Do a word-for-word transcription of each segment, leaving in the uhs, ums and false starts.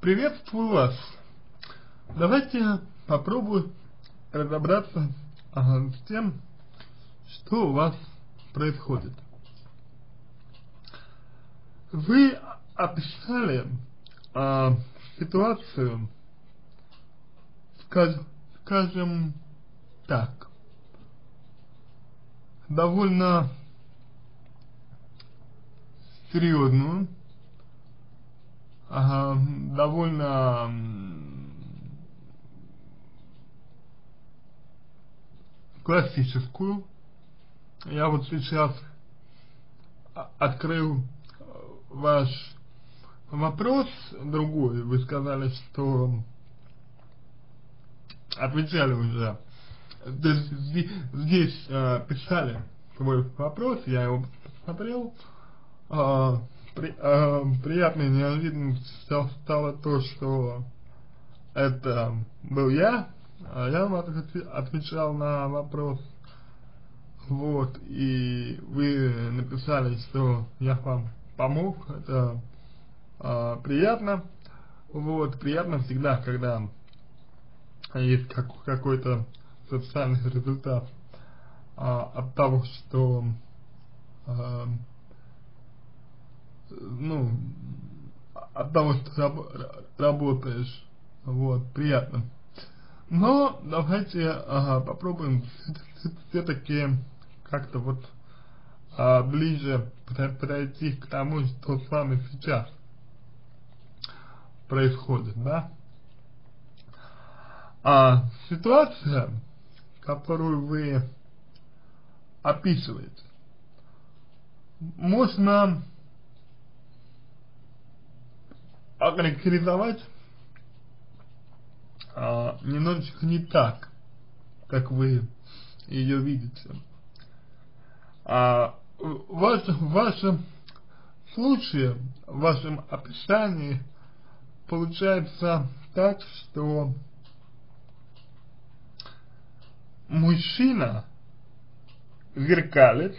Приветствую вас. Давайте попробую разобраться ага, с тем, что у вас происходит. Вы описали а, ситуацию, скажем, скажем так, довольно серьезную, ага, довольно классическую. Я вот сейчас открыл ваш вопрос другой. Вы сказали, что отвечали уже. Здесь, здесь э, писали свой вопрос, я его посмотрел. Э, при, э, приятной неожиданностью стало то, что это был я, а я вам отвечал на вопрос. Вот, и вы написали, что я вам помог, это э, приятно. Вот, приятно всегда, когда есть как, какой-то социальный результат а, от того, что а, ну, от того, что раб, работаешь, вот, приятно. Но давайте ага, попробуем все-таки как-то вот а, ближе подойти к тому, что с вами сейчас происходит, да? А ситуация, которую вы описываете, можно охарактеризовать а, немножечко не так, как вы ее видите. А, в, вашем, в вашем случае, в вашем описании получается так, что мужчина зеркалит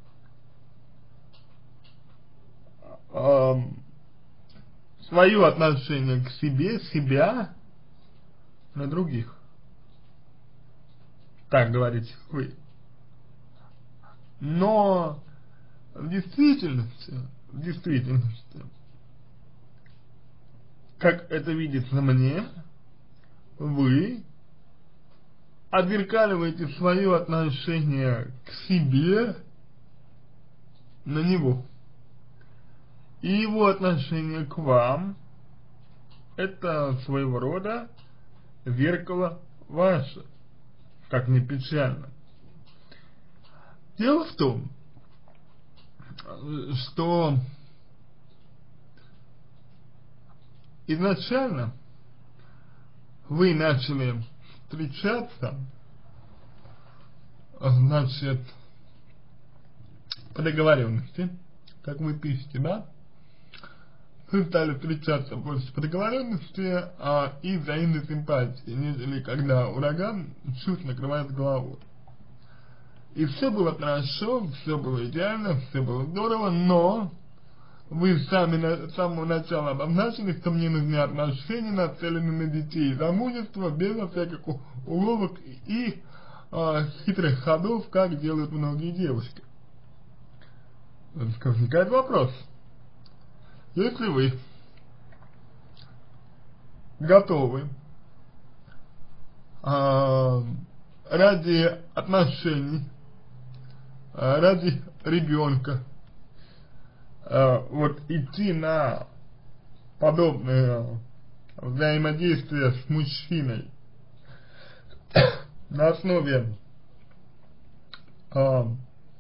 э, свое отношение к себе, себя на других. Так говорите вы. Но в действительности, в действительности, как это видится мне, вы отзеркаливаете свое отношение к себе на него. И его отношение к вам — это своего рода зеркало ваше, как ни печально. Дело в том, что изначально вы начали встречаться, значит, по договоренности, как вы пишете, да? Вы стали встречаться больше по договоренности а, и взаимной симпатии, нежели когда ураган чуть накрывает голову. И все было хорошо, все было идеально, все было здорово, но вы сами на, с самого начала обозначили, что мне нужны отношения, нацеленные на детей и замужество, без всяких уловок и э, хитрых ходов, как делают многие девушки. Возникает вопрос. Если вы готовы э, ради отношений, э, ради ребенка, Uh, вот идти на подобное взаимодействие с мужчиной на основе uh,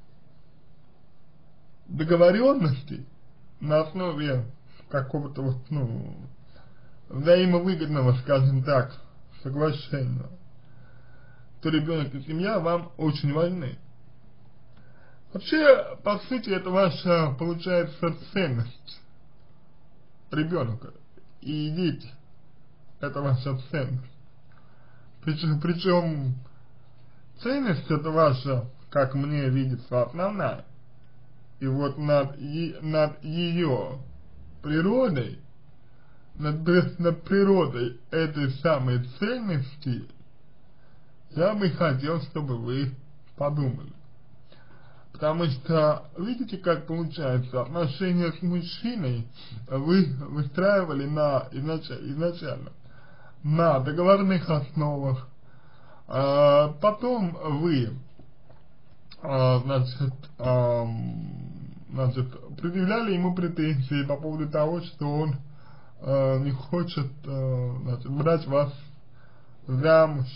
договоренности, на основе какого-то вот, ну, взаимовыгодного, скажем так, соглашения, то ребенок и семья вам очень важны. Вообще, по сути, это ваша, получается, ценность. Ребенок и дети. Это ваша ценность. Причем, причем ценность это ваша, как мне видится, основная. И вот над, над ее природой над, над природой этой самой ценности, я бы хотел, чтобы вы подумали. Потому что, видите, как получается, отношения с мужчиной вы выстраивали на, изнач, изначально на договорных основах, а потом вы, а, значит, а, значит, предъявляли ему претензии по поводу того, что он а, не хочет, а, значит, брать вас замуж,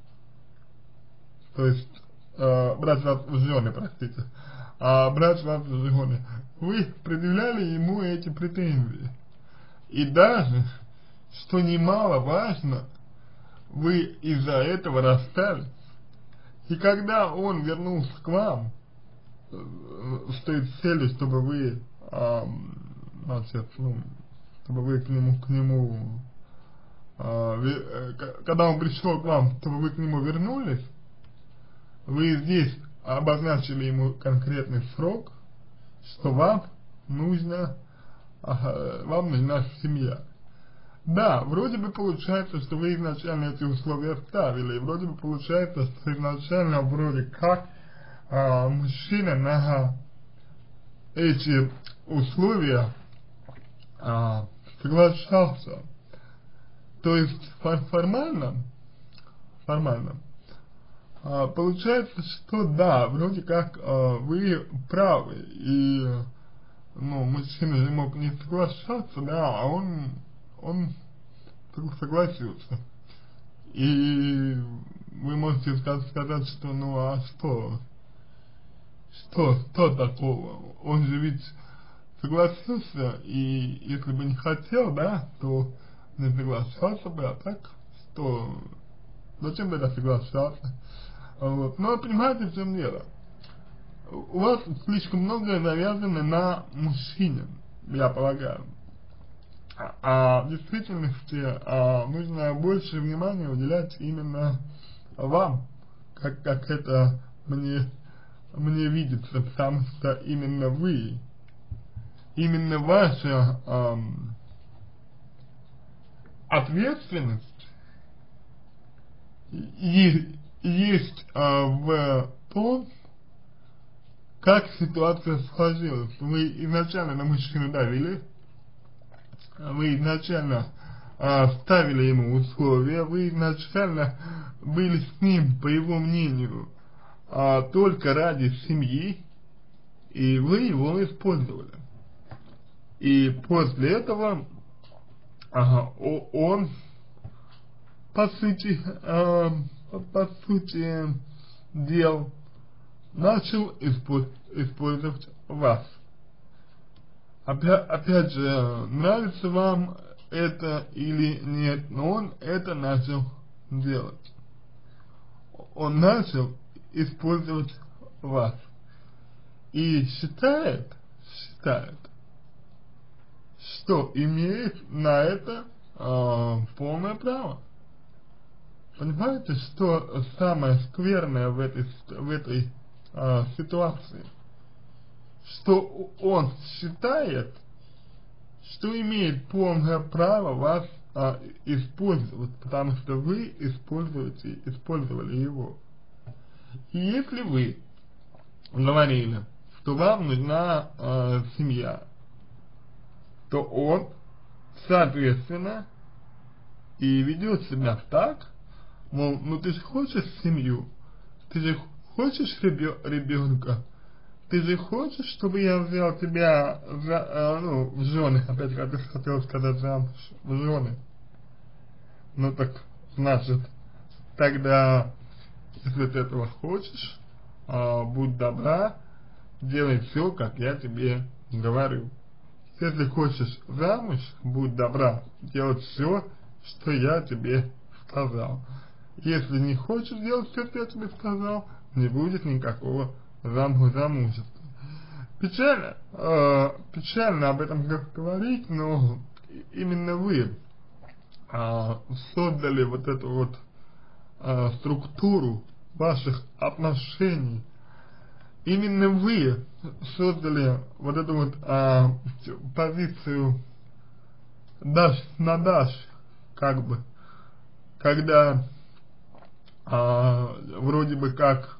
то есть э, брать вас в жены, простите, а брать вас в жены. Вы предъявляли ему эти претензии. И даже, что немаловажно, вы из-за этого расстались. И когда он вернулся к вам э, с той целью, чтобы вы, э, значит, ну, чтобы вы к нему, к нему, э, э, когда он пришел к вам, чтобы вы к нему вернулись, вы здесь обозначили ему конкретный срок, что вам нужно, ага, вам нужна семья. Да, вроде бы получается, что вы изначально эти условия ставили, и вроде бы получается, что изначально вроде как а, мужчина на эти условия а, соглашался. То есть формально, формально, А, получается, что да, вроде как а, вы правы, и ну, мужчина же мог не соглашаться, да, а он, он согласился. И вы можете сказать, что ну а что, что, что такого, он же ведь согласился, и если бы не хотел, да, то не соглашался бы, а так, что, зачем тогда соглашаться? Вот. Но понимаете, в чем дело? У вас слишком многое навязано на мужчине, я полагаю. А, а в действительности а, нужно больше внимания уделять именно вам, как, как это мне, мне видится, потому что именно вы, именно ваша а, ответственность и есть а, в том, как ситуация сложилась. Вы изначально на мужчину давили, вы изначально а, ставили ему условия, вы изначально были с ним, по его мнению, а, только ради семьи, и вы его использовали. И после этого ага, он, по сути, а, по сути дел, начал использовать вас. Опять, опять же, нравится вам это или нет, но он это начал делать. Он начал использовать вас. И считает, считает, что имеет на это э, полное право. Понимаете, что самое скверное в этой, в этой а, ситуации? Что он считает, что имеет полное право вас а, использовать, потому что вы используете, использовали его. И если вы говорили, что вам нужна а, семья, то он, соответственно, и ведет себя так, мол, ну ты же хочешь семью, ты же хочешь ребенка, ты же хочешь, чтобы я взял тебя за, ну, в жены, опять как хотел сказать замуж, в жены. Ну так, значит, тогда, если ты этого хочешь, а, будь добра, делай все, как я тебе говорю. Если хочешь замуж, будь добра, делать все, что я тебе сказал. Если не хочешь делать все, что я тебе сказал, не будет никакого зам замужества. Печально, э, печально об этом как говорить, но именно вы э, создали вот эту вот э, структуру ваших отношений. Именно вы создали вот эту вот э, позицию дашь на дашь, как бы, когда а, вроде бы как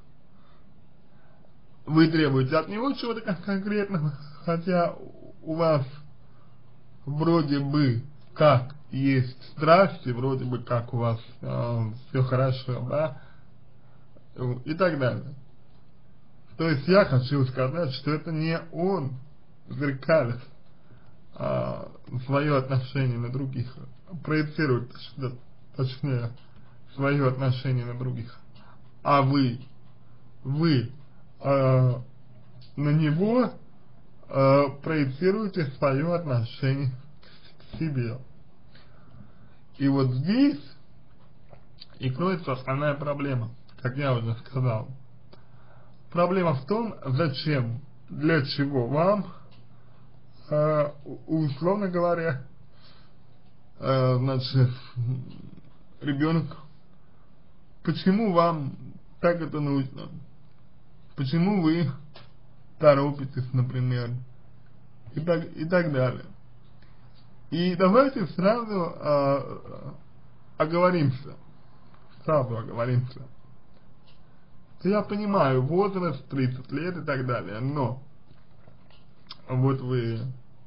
вы требуете от него чего-то конкретного, хотя у вас вроде бы как есть страсти, вроде бы как у вас э, все хорошо, да, и так далее. То есть я хочу сказать, что это не он зеркалит а, свое отношение на других, проецирует, точнее, свое отношение на других, а вы, вы а, на него а, проецируете свое отношение к себе. И вот здесь и кроется основная проблема, как я уже сказал. Проблема в том, зачем, для чего вам, э, условно говоря, э, значит, ребенок, почему вам так это нужно, почему вы торопитесь, например, и так, и так далее. И давайте сразу э, оговоримся, сразу оговоримся. Я понимаю, возраст тридцать лет и так далее, но вот вы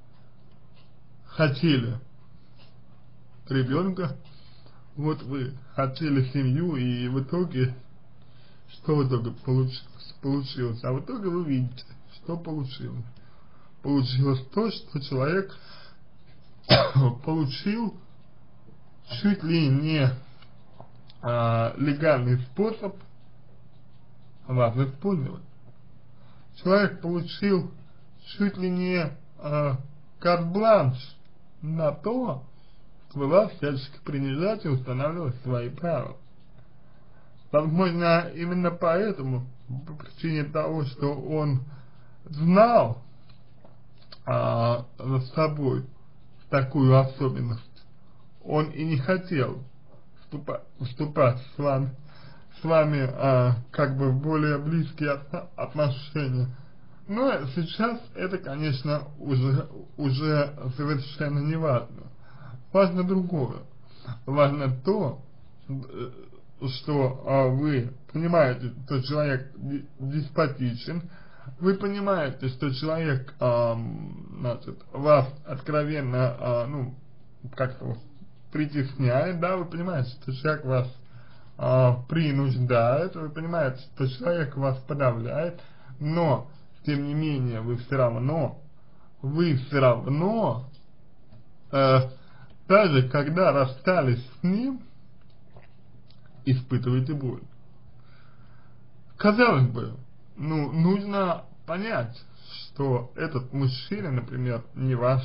хотели ребенка, вот вы хотели семью, и в итоге, что в итоге получилось? получилось? А в итоге вы видите, что получилось. Получилось то, что человек получил чуть ли не а, легальный способ вас использовать. Человек получил чуть ли не э, карт-бланш на то, чтобы вас всячески принижать и устанавливать свои правила. Возможно, именно поэтому, по причине того, что он знал э, за собой такую особенность, он и не хотел вступать, вступать с вами с вами а, как бы в более близкие отношения. Но сейчас это, конечно, уже, уже совершенно не важно. Важно другое. Важно то, что а, вы понимаете, что человек деспотичен, вы понимаете, что человек а, значит, вас откровенно а, ну, как-то притесняет, да, вы понимаете, что человек вас Uh, принуждает, вы понимаете, что человек вас подавляет, но, тем не менее, вы все равно, вы все равно, uh, даже когда расстались с ним, испытываете боль. Казалось бы, ну, нужно понять, что этот мужчина, например, не ваш.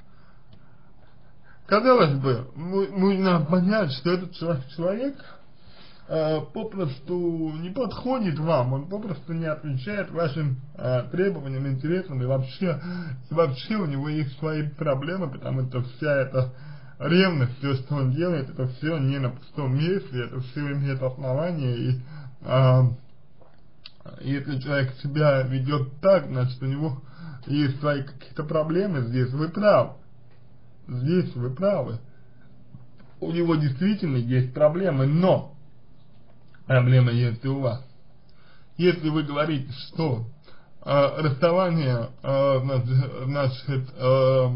Казалось бы, нужно понять, что этот человек Э, попросту не подходит вам, он попросту не отвечает вашим э, требованиям, интересам, и вообще, и вообще у него есть свои проблемы, потому что вся эта ревность, все, что он делает, это все не на пустом месте, это все имеет основание, и э, если человек себя ведет так, значит у него есть свои какие-то проблемы, здесь вы правы, здесь вы правы, у него действительно есть проблемы, но проблема есть и у вас. Если вы говорите, что э, расставание э, значит, э,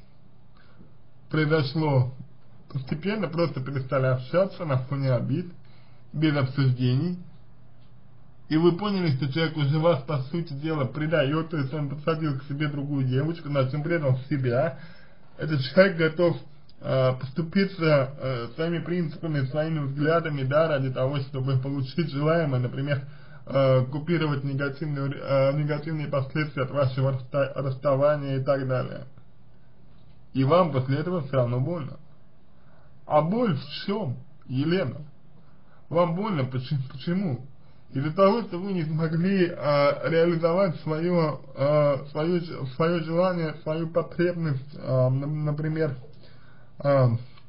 произошло постепенно, просто перестали общаться на фоне обид, без обсуждений, и вы поняли, что человек уже вас, по сути дела, предает, то есть он подсадил к себе другую девочку, значит, он предал себя, этот человек готов поступиться э, своими принципами, своими взглядами, да, ради того, чтобы получить желаемое, например, э, купировать негативные, э, негативные последствия от вашего расста расставания и так далее. И вам после этого все равно больно. А боль в чем, Елена? Вам больно почему? почему? Из-за того, что вы не смогли э, реализовать свое, э, свое, свое желание, свою потребность, э, например, А,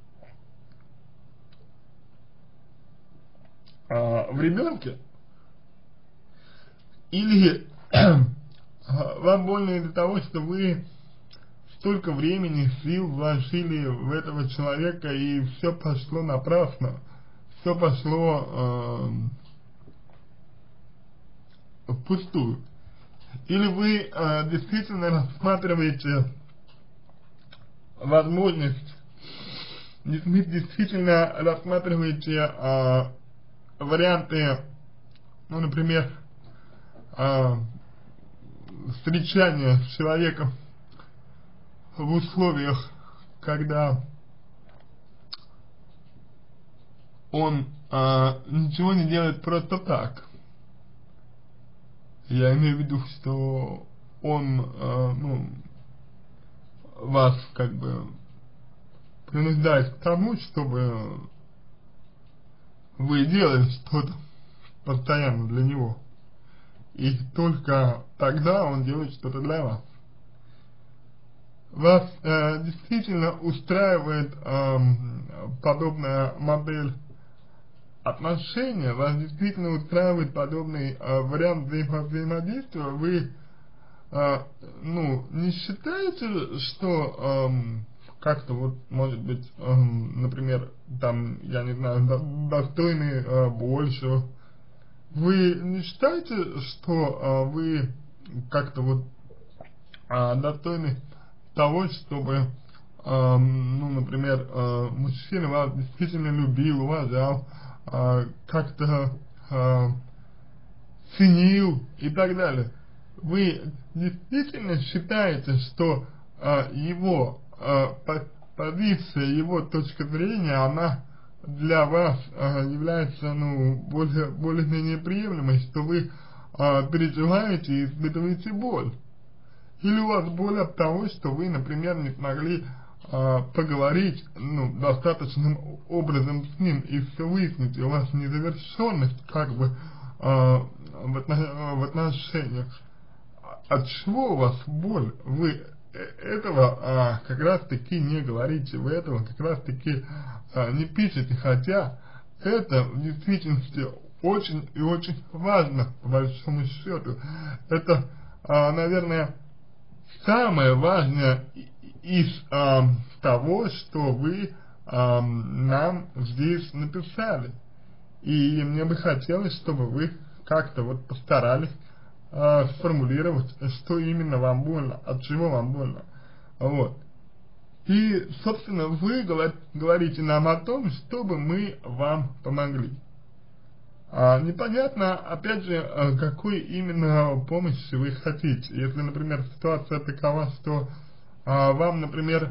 а, в ребенке, или вам больно из-за того, что вы столько времени, сил вложили в этого человека, и все пошло напрасно, все пошло э, впустую. Или вы э, действительно рассматриваете возможность, действительно рассматриваете э, варианты, ну, например, э, встречания с человеком в условиях, когда он а, ничего не делает просто так. Я имею в виду, что он, а, ну, вас как бы принуждает к тому, чтобы вы делали что-то постоянно для него. И только тогда он делает что-то для вас. Вас э, действительно устраивает э, подобная модель отношения, вас действительно устраивает подобный э, вариант взаимо взаимодействия, вы э, ну, не считаете, что э, как-то вот, может быть, э, например, там, я не знаю, до достойны э, больше, вы не считаете, что э, вы как-то вот э, достойны того, чтобы, э, ну, например, э, мужчина вас действительно любил, уважал, э, как-то э, ценил и так далее. Вы действительно считаете, что э, его э, позиция, его точка зрения, она для вас э, является, ну, более, более-менее приемлемой, что вы э, переживаете и испытываете боль? Или у вас боль от того, что вы, например, не смогли э, поговорить, ну, достаточным образом с ним и все выяснить, и у вас незавершенность как бы э, в, отно в отношениях. От чего у вас боль? Вы этого а, как раз таки не говорите, вы этого как раз таки а, не пишете, хотя это в действительности очень и очень важно, по большому счету. Это, а, наверное, самое важное из а, того, что вы а, нам здесь написали. И мне бы хотелось, чтобы вы как-то вот постарались а, сформулировать, что именно вам больно, от чего вам больно. Вот. И, собственно, вы говорите нам о том, чтобы мы вам помогли. А, непонятно, опять же, какой именно помощи вы хотите. Если, например, ситуация такова, что а, вам, например,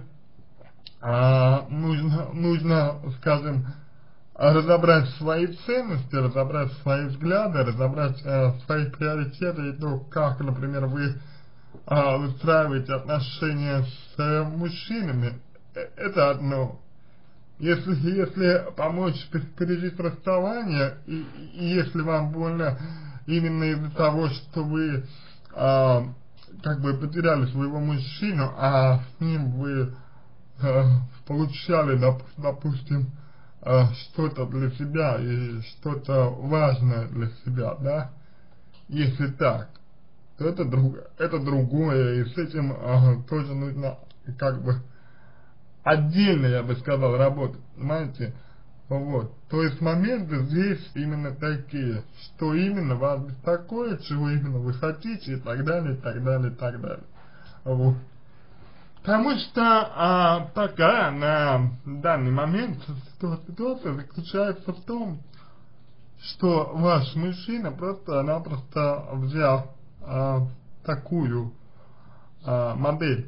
а, нужно, нужно, скажем, разобрать свои ценности, разобрать свои взгляды, разобрать а, свои приоритеты и то, как, например, вы а, выстраиваете отношения с а, мужчинами, это одно. Если, если помочь пережить расставание, и, и если вам больно именно из-за того, что вы а, как бы потеряли своего мужчину, а с ним вы а, получали, доп, допустим, а, что-то для себя и что-то важное для себя, да, если так, то это, друг, это другое, и с этим а, тоже нужно как бы отдельно, я бы сказал, работать, понимаете, вот, то есть моменты здесь именно такие, что именно вас беспокоит, чего именно вы хотите, и так далее, и так далее, и так далее, вот. Потому что а, пока на данный момент ситуация заключается в том, что ваш мужчина просто-напросто взял а, такую а, модель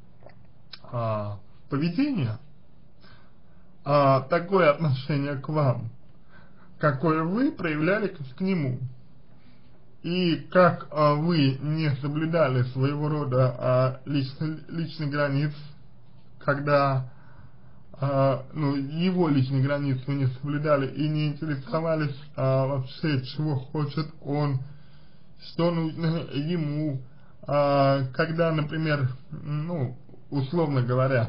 а, поведения, а, такое отношение к вам, какое вы проявляли к, к нему. И как а, вы не соблюдали своего рода а, личный, личных границ, когда а, ну, его личные границы вы не соблюдали и не интересовались а, вообще, чего хочет он, что нужно ему, а, когда, например, ну, условно говоря,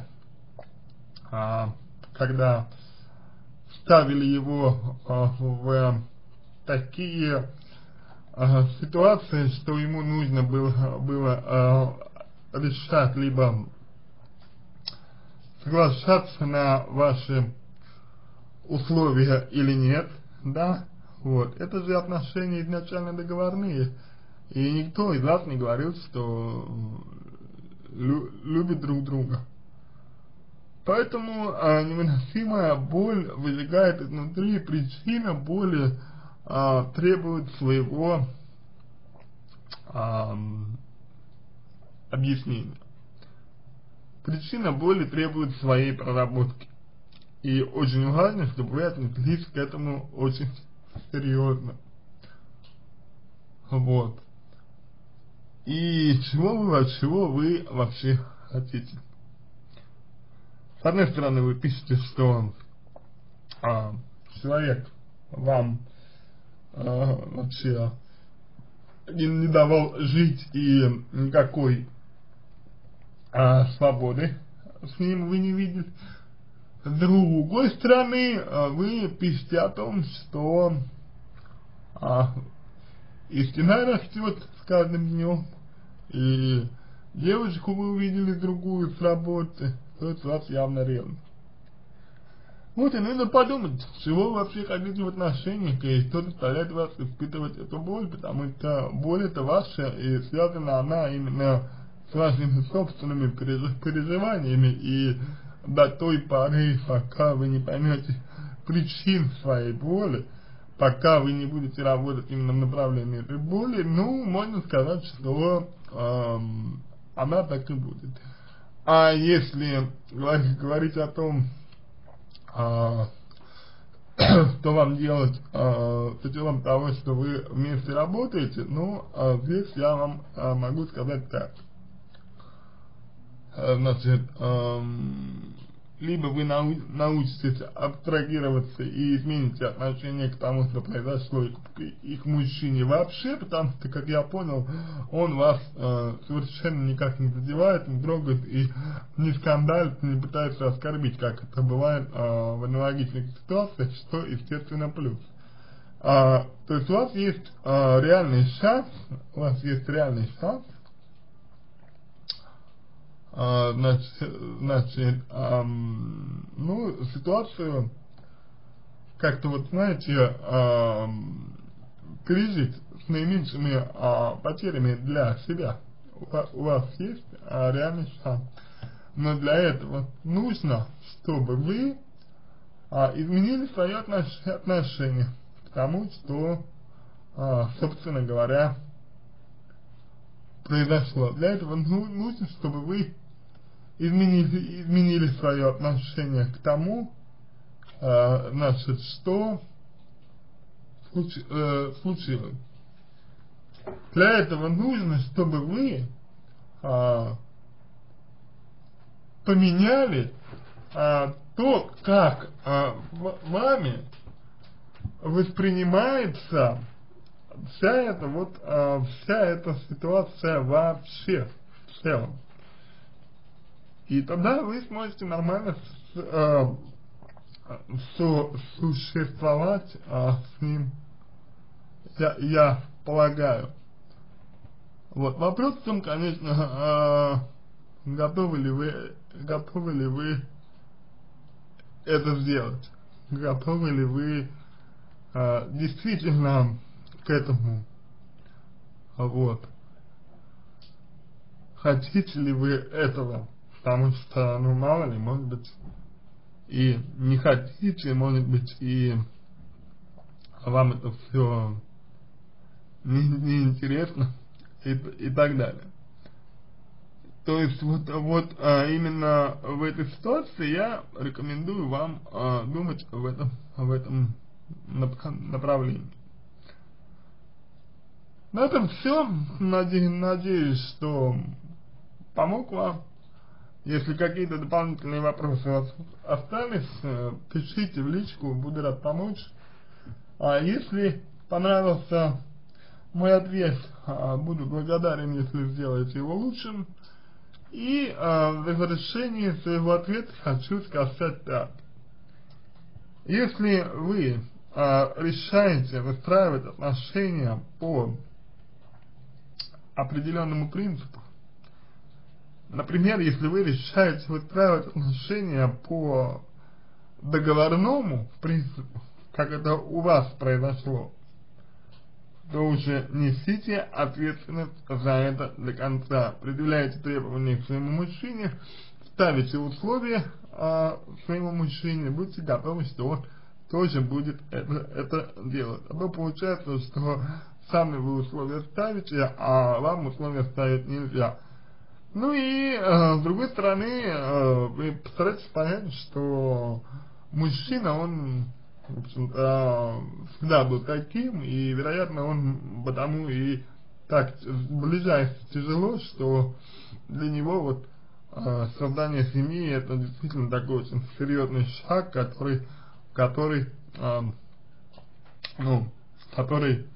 а, когда ставили его а, в такие а, ситуации, что ему нужно было, было а, решать либо соглашаться на ваши условия или нет, да, вот, это же отношения изначально договорные, и никто из вас не говорил, что лю любит друг друга. Поэтому а, невыносимая боль возникает изнутри, причина боли а, требует своего а, объяснения. Причина боли требует своей проработки. И очень важно, чтобы вы отнеслись к этому очень серьезно. Вот. И чего вы, чего вы вообще хотите? С одной стороны, вы пишете, что а, человек вам а, вообще не, не давал жить и никакой а, свободы с ним вы не видели. С другой стороны, вы пишете о том, что а, истина растет с каждым днем, и девочку вы увидели другую с работы, то есть вас явно ревность. Вот и нужно подумать, чего вы вообще хотите в отношениях, и что заставляет вас испытывать эту боль, потому что боль это ваша, и связана она именно с вашими собственными переживаниями, и до той поры, пока вы не поймете причин своей боли, пока вы не будете работать именно в направлении этой боли, ну, можно сказать, что эм, она так и будет. А если говорить, говорить о том, э, что вам делать э, с учетом того, что вы вместе работаете, ну, э, здесь я вам э, могу сказать так. Значит, эм, либо вы нау научитесь абстрагироваться и измените отношение к тому, что произошло и к мужчине вообще, потому что, как я понял, он вас э, совершенно никак не задевает, не трогает и не скандалит, не пытается оскорбить, как это бывает э, в аналогичных ситуациях, что, естественно, плюс. А, то есть у вас есть э, реальный шанс, у вас есть реальный шанс, Uh, значит, значит um, ну, ситуацию как-то вот, знаете, um, пережить с наименьшими uh, потерями для себя. У, у вас есть uh, реальный шанс. Но для этого нужно, чтобы вы uh, изменили свои отнош отношения к тому, что, uh, собственно говоря, произошло. Для этого ну, нужно, чтобы вы Изменили, изменили свое отношение к тому, э, значит, что случ, э, случилось. Для этого нужно, чтобы вы э, поменяли э, то, как э, вами воспринимается вся эта вот э, вся эта ситуация вообще в целом. И тогда вы сможете нормально с, э, со, существовать э, с ним, я, я полагаю. Вот, вопрос в том, конечно, э, готовы ли вы, готовы ли вы это сделать, готовы ли вы э, действительно к этому, вот, хотите ли вы этого. Потому что, ну, мало ли, может быть, и не хотите, может быть, и вам это все не, не интересно, и, и так далее. То есть, вот, вот а, именно в этой ситуации я рекомендую вам а, думать в этом, в этом направлении. На этом все. Наде, надеюсь, что помог вам. Если какие-то дополнительные вопросы у вас остались, пишите в личку, буду рад помочь. А если понравился мой ответ, буду благодарен, если сделаете его лучшим. И в завершении своего ответа хочу сказать так. Если вы решаете выстраивать отношения по определенному принципу, например, если вы решаете выстраивать отношения по договорному принципу, как это у вас произошло, то уже несите ответственность за это до конца. Предъявляете требования к своему мужчине, ставите условия а, своему мужчине, будьте готовы, что он тоже будет это, это делать. А то получается, что сами вы условия ставите, а вам условия ставить нельзя. Ну и э, с другой стороны, э, вы постарайтесь понять, что мужчина, он, в общем-то, всегда был таким, и, вероятно, он потому и так сближается тяжело, что для него вот э, создание семьи — это действительно такой очень серьезный шаг, который, который, э, ну, который,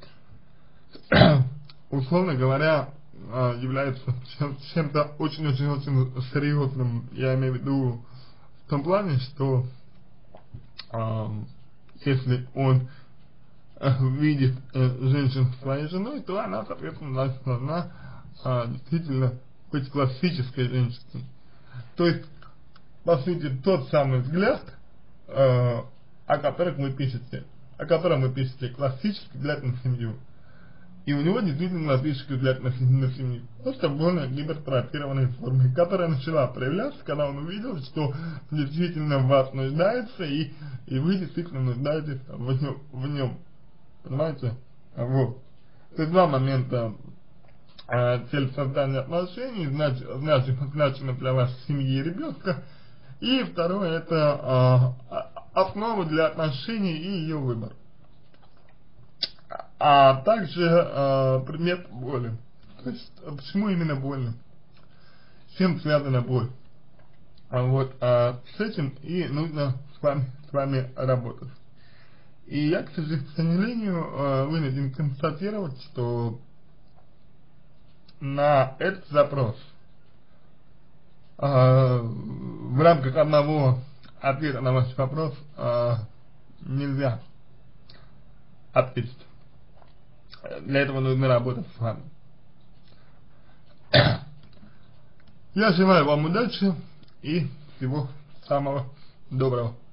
условно говоря, является чем-то очень-очень-очень серьезным. Я имею в виду в том плане, что э, если он э, видит э, женщину своей женой, то она, соответственно, должна э, действительно быть классической женщиной. То есть, по сути, тот самый взгляд, э, о котором вы пишете, о котором вы пишете, классический взгляд на семью. И у него действительно классический взгляд на, на семью, просто более гипертрофированной формы, которая начала проявляться, когда он увидел, что действительно в вас нуждается, и, и вы действительно нуждаетесь в нем, в нем. Понимаете? Вот. То есть два момента: э, цель создания отношений, знач, знач, значимы для вашей семьи и ребенка, и второе — это э, основа для отношений и ее выбор. А также э, предмет боли. То есть, почему именно больно? С чем связана боль? А вот а, с этим и нужно с вами, с вами работать. И я, к сожалению, э, вынужден констатировать, что на этот запрос э, в рамках одного ответа на ваш вопрос э, нельзя ответить. Для этого нужно работать с вами. Я желаю вам удачи и всего самого доброго.